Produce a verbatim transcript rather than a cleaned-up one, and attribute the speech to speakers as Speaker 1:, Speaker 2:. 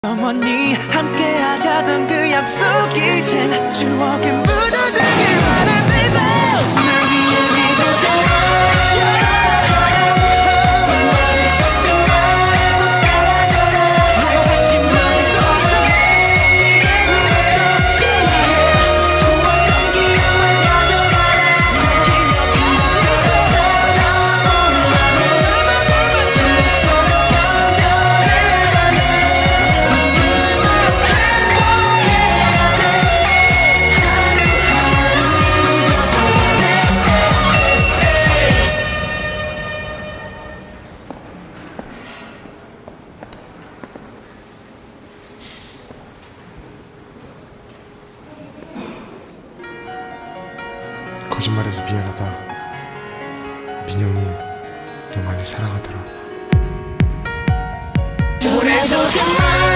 Speaker 1: 어머니 함께 하자던 그 약속 이젠 추억에 묻어들기만 해 baby. 날 위해 믿어줘. 말을 찾지 말고 살아가라. 날 찾지 말고 기에 묻었지. 좋았던 기억만 가져가라. 내게 여기 멈춰도 살아온다면 그토록 견뎌내만 해.
Speaker 2: 거짓말해서 미안하다. 민영이 너 많이 사랑하더라.
Speaker 1: 노래도 좀